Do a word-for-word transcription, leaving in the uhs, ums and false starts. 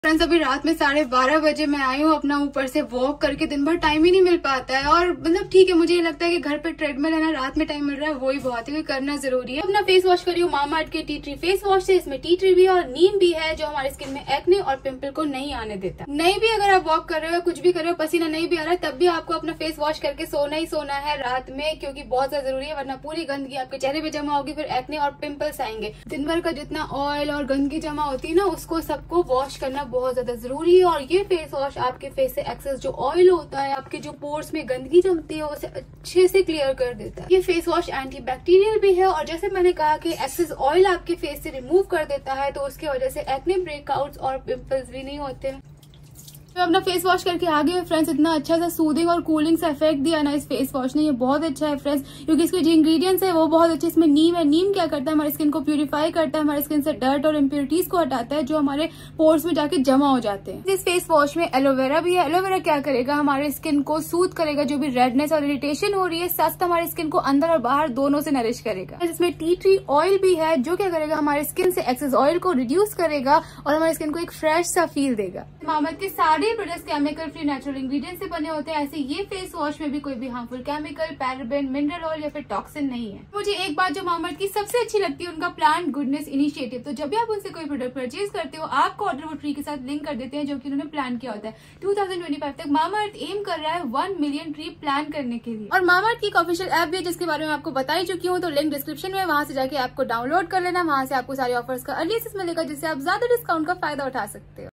Friends अभी रात में साढ़े बारह बजे मैं आई हूँ अपना ऊपर से वॉक करके। दिन भर टाइम ही नहीं मिल पाता है और मतलब ठीक है, मुझे ये लगता है कि घर पे ट्रेडमिल है ना, रात में टाइम मिल रहा है वही बहुत है, करना जरूरी है। अपना फेस वॉश करी हूँ मामाअर्थ के टी ट्री फेस वॉश से। इसमें टी ट्री भी है और नीम भी है जो हमारे स्किन में एक्ने और पिंपल को नहीं आने देता। नहीं भी अगर आप वॉक कर रहे हो, कुछ भी कर रहे हो, पसीना नहीं भी आ रहा है, तब भी आपको अपना फेस वॉश करके सोना ही सोना है रात में, क्योंकि बहुत ज्यादा जरूरी है, वरना पूरी गंदगी आपके चेहरे पे जमा होगी, फिर एक्ने और पिंपल्स आएंगे। दिन भर का जितना ऑयल और गंदगी जमा होती है ना, उसको सबको वॉश करना बहुत ज्यादा जरूरी। और ये फेस वॉश आपके फेस से एक्सेस जो ऑयल होता है, आपके जो पोर्स में गंदगी जमती है, उसे अच्छे से क्लियर कर देता है। ये फेस वॉश एंटी बैक्टीरियल भी है और जैसे मैंने कहा कि एक्सेस ऑयल आपके फेस से रिमूव कर देता है, तो उसकी वजह से एक्ने ब्रेकआउट्स और पिंपल्स भी नहीं होते। तो अपना फेस वॉश करके आ गए फ्रेंड्स। इतना अच्छा सा सूदिंग और कूलिंग सा इफेक्ट दिया ना इस फेस वॉश ने, ये बहुत अच्छा है फ्रेंड्स, क्योंकि इसके जो इंग्रेडिएंट्स है वो बहुत अच्छे। इसमें नीम है। नीम क्या करता है, हमारी स्किन को प्यूरिफाई करता है, हमारी स्किन से डर्ट और इम्प्योरिटीज को हटाता है जो हमारे पोर्स में जाके जमा हो जाते हैं। इस फेस वॉश में एलोवेरा भी है। एलोवेरा क्या करेगा, हमारे स्किन को सूद करेगा, जो भी रेडनेस और इरिटेशन हो रही है, साथ हमारी स्किन को अंदर और बाहर दोनों से नरिश करेगा। इसमें टी ट्री ऑयल भी है जो क्या करेगा, हमारे स्किन से एक्सेस ऑयल को रिड्यूस करेगा और हमारी स्किन को एक फ्रेश सा फील देगा। मामाअर्थ के सारे products chemical free natural ingredients से बने होते हैं। ऐसे ये फेस वॉश में भी कोई भी harmful chemical, paraben, mineral oil या फिर टॉक्सिन नहीं है। मुझे एक बात जो मामाअर्थ की सबसे अच्छी लगती है, उनका प्लांट गुडनेस इनिशिएटिव। तो जब भी आप उनसे कोई प्रोडक्ट परचेज करते हो, आपको ऑर्डर वो ट्री के साथ लिंक कर देते हैं जो कि उन्होंने प्लान किया होता है। टू थाउजेंड ट्वेंटी फाइव तक मामाअर्थ एम कर रहा है वन मिलियन ट्री प्लान करने के लिए। और मामाअर्थ की ऑफिशियल ऐप भी है जिसके बारे में आपको बता ही चुकी हूँ, तो लिंक डिस्क्रिप्शन में, वहां से जाके आपको डाउनलोड कर लेना। वहां से आपको सारे ऑफर्स का अर्ली एक्सेस मिलेगा जिससे आप ज्यादा डिस्काउंट का फायदा उठा सकते हो।